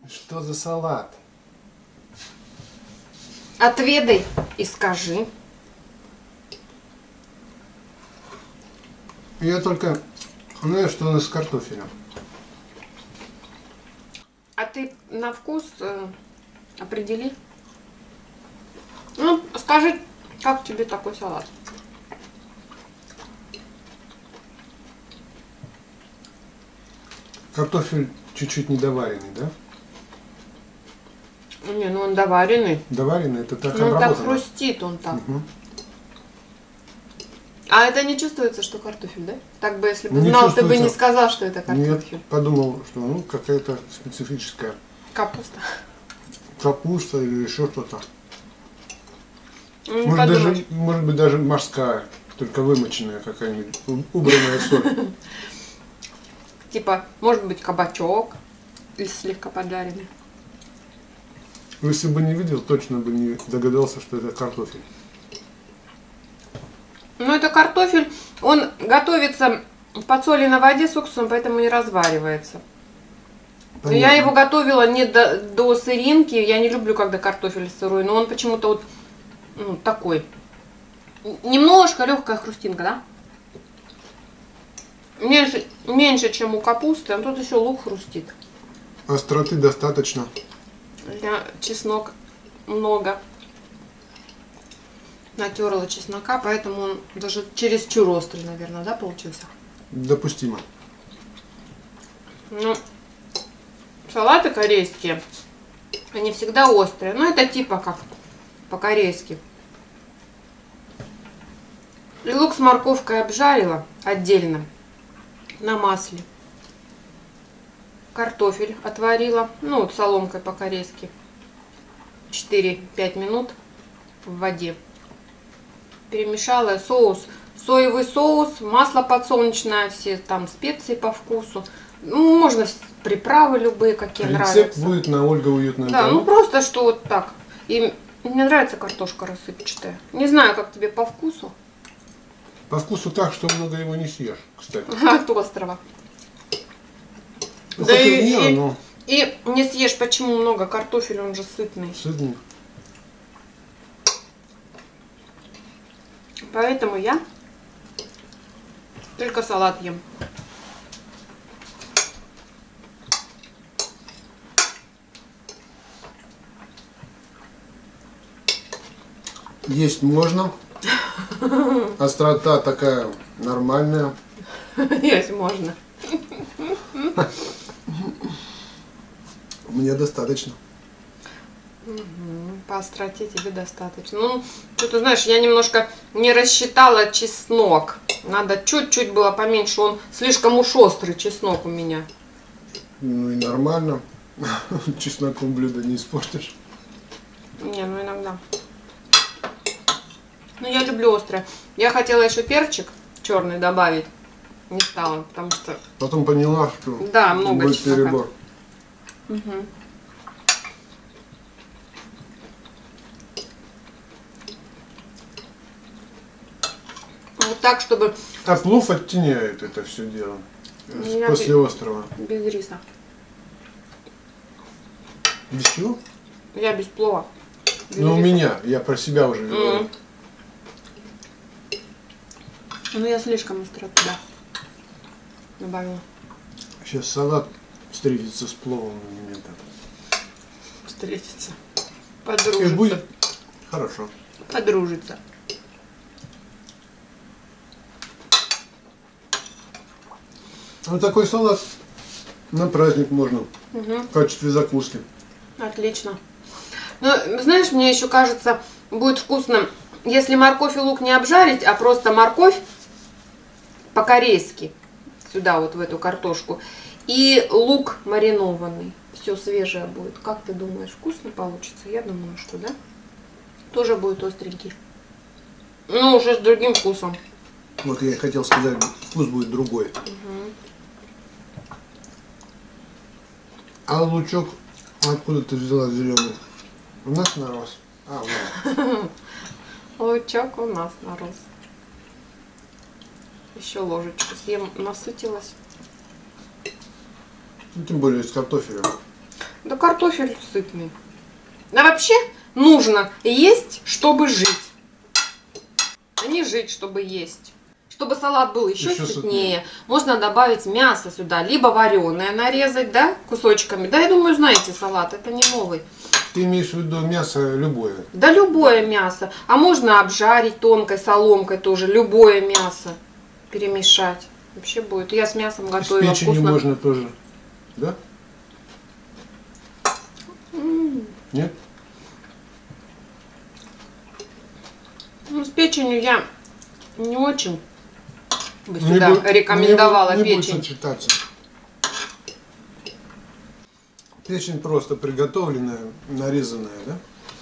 Что за салат? Отведай и скажи. Я только знаю, что он из картофеля. А ты на вкус определи. Ну, скажи, как тебе такой салат? Картофель чуть-чуть недоваренный, да? Не, ну он доваренный. Доваренный, это так Ну он так обработано. хрустит, он так. Угу. А это не чувствуется, что картофель, да? Так бы, если бы Не знал, ты бы не чувствуется. сказал, что это картофель. Нет, подумал, что ну какая-то специфическая Капуста. капуста или еще что-то. Не Может быть, даже морская, только вымоченная какая-нибудь, убранная соль. Типа, может быть, кабачок или слегка поджаренный. Если бы не видел, точно бы не догадался, что это картофель. Ну, это картофель, он готовится в подсоленной воде с уксусом, поэтому и разваривается. Но я его готовила не до сыринки, я не люблю, когда картофель сырой, но он почему-то вот ну, такой. Немножко легкая хрустинка, да? Меньше, чем у капусты, а тут еще лук хрустит. Остроты достаточно. Чеснок много натерла чеснока, поэтому он даже чересчур острый, наверное, да, получился? Допустимо. Ну, салаты корейские, они всегда острые, но это типа как по-корейски. И лук с морковкой обжарила отдельно на масле. Картофель отварила, ну вот соломкой по-корейски, 4-5 минут в воде. Перемешала соус, соевый соус, масло подсолнечное, все там специи по вкусу. Ну, можно приправы любые, какие нравятся. Рецепт будет на Ольга Уютная. Да, ну просто что вот так. И мне нравится картошка рассыпчатая. Не знаю, как тебе по вкусу. По вкусу так, что много его не съешь, кстати. От острова. Ну, Да хоть и и не, но не съешь, почему много картофеля, он же сытный. сытный. Поэтому я только салат ем. Есть можно. Острота такая нормальная. Есть можно. Мне достаточно. По остроте тебе достаточно. Ну, что-то, знаешь, я немножко не рассчитала чеснок. Надо чуть-чуть было поменьше. Он слишком уж острый чеснок у меня. Ну и нормально. Чесноком блюдо не испортишь. Не, ну иногда. Ну, я люблю острое. Я хотела еще перчик черный добавить. Не стала, потому что... Потом поняла, что Да, много будет чеснока. перебор. Угу. Вот так, чтобы А плов оттеняет это все дело. Я После острова. без риса. Без чего? Я без плова. Без Ну, у риса. меня. Я про себя уже говорю. Ну, я слишком остроту, да, добавила. Сейчас салат встретится с пловом моментом. Встретиться. И Подружиться. будет хорошо. Подружиться. Ну, такой салат на праздник можно. Угу. В качестве закуски. Отлично. Ну, знаешь, мне еще кажется, будет вкусно, если морковь и лук не обжарить, а просто морковь по-корейски сюда, вот в эту картошку, и лук маринованный. Все свежее будет. Как ты думаешь, вкусно получится? Я думаю, что да. Тоже будет остренький. Ну, уже с другим вкусом. Вот я и хотел сказать, вкус будет другой. Угу. А лучок откуда ты взяла зеленый? У нас нарос. А, вот. Лучок у нас нарос. Еще ложечку съем, насытилась. Ну, тем более из картофеля. Да картофель сытный. А вообще нужно есть, чтобы жить. А не жить, чтобы есть. Чтобы салат был еще сытнее, можно добавить мясо сюда. Либо вареное нарезать, да, кусочками. Да, я думаю, знаете салат, это не новый. Ты имеешь в виду мясо любое? Да, любое мясо. А можно обжарить тонкой соломкой тоже. Любое мясо перемешать. Вообще будет. Я с мясом готовила. С печенью вкусно. можно тоже, да? Нет? Ну, с печенью я не очень бы сюда рекомендовала не печень. будет сочетаться. Печень просто приготовленная, нарезанная, да?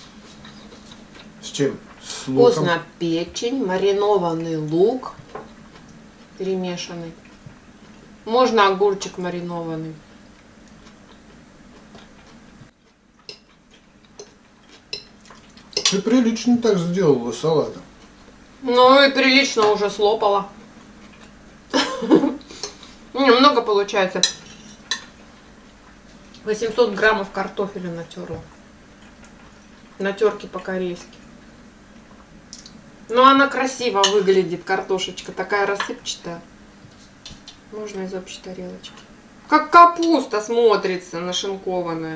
С чем? С луком. Вкусно печень, маринованный лук перемешанный. Можно огурчик маринованный. Ты прилично так сделала салата. Ну и прилично уже слопала. Немного получается. 800 граммов картофеля натерла. На терке по-корейски. Но она красиво выглядит, картошечка. Такая рассыпчатая. Можно из общей тарелочки. Как капуста смотрится нашинкованная.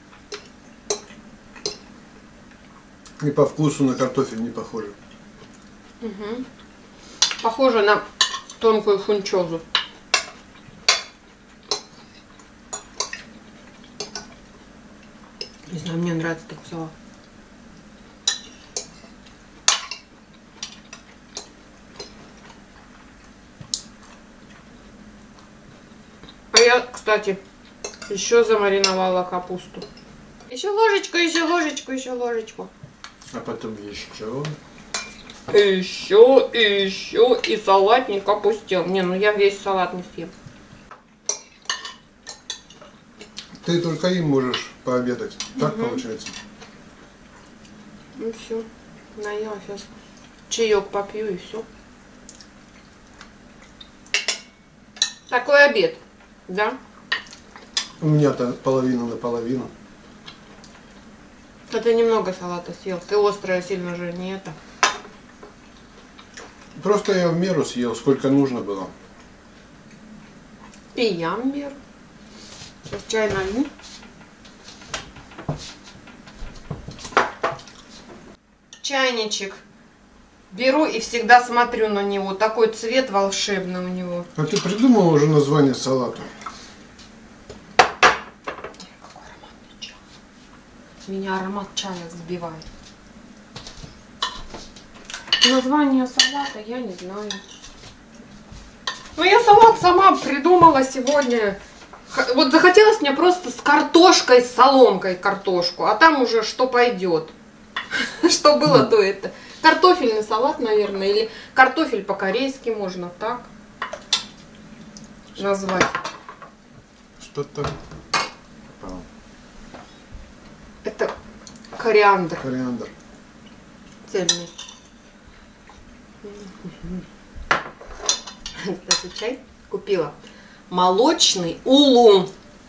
И по вкусу на картофель не похоже. Угу. Похоже на тонкую фунчозу. Не знаю, мне нравится такой салат. А я, кстати, еще замариновала капусту. Еще ложечку, еще ложечку, еще ложечку. А потом еще. Еще, и салатник опустил. Не, ну я весь салат не съем. Ты только им можешь пообедать. Так получается? Ну все, наела сейчас. Чаек попью и все. Такой обед, да? У меня-то половина на половину. А ты немного салата съел. Ты острое сильно же не это. Просто я в меру съел, сколько нужно было. И я в меру. Сейчас чай налью. Чайничек. Беру и всегда смотрю на него. Такой цвет волшебный у него. А ты придумал уже название салата? Какой ароматный чай. Меня аромат чая сбивает. Название салата я не знаю. Ну я салат сама придумала сегодня. Вот захотелось мне просто с картошкой, с соломкой картошку. А там уже что пойдет. Что было, то это. Картофельный салат, наверное. Или картофель по-корейски можно так назвать. Что-то. Это кориандр. Кориандр. Цельный. Кстати, чай купила. Молочный улун.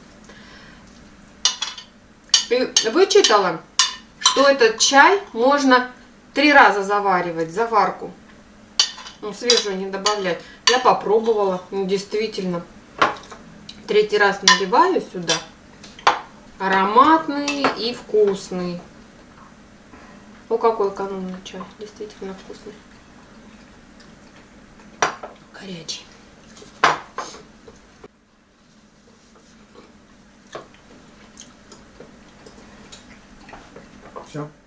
И вычитала, что этот чай можно 3 раза заваривать, заварку. Ну, свежую не добавлять. Я попробовала, ну, действительно. 3-й раз наливаю сюда. Ароматный и вкусный. О, какой экономный чай. Действительно вкусный. Горячий. Все.